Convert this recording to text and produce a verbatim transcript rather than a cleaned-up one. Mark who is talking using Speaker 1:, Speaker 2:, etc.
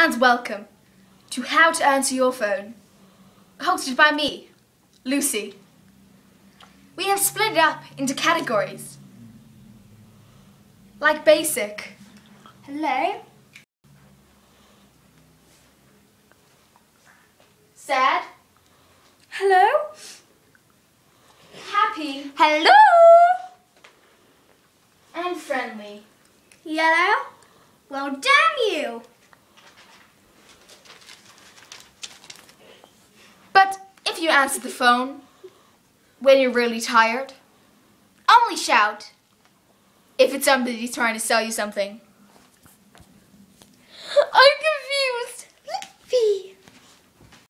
Speaker 1: and welcome to How to Answer Your Phone, hosted by me, Lucy. We have split it up into categories, like basic,
Speaker 2: Hello?
Speaker 1: sad,
Speaker 2: Hello?
Speaker 1: happy,
Speaker 2: Hello?
Speaker 1: and friendly.
Speaker 2: Yellow? Well, damn you!
Speaker 1: But if you answer the phone when you're really tired, only shout if it's somebody trying to sell you something.
Speaker 2: I'm confused.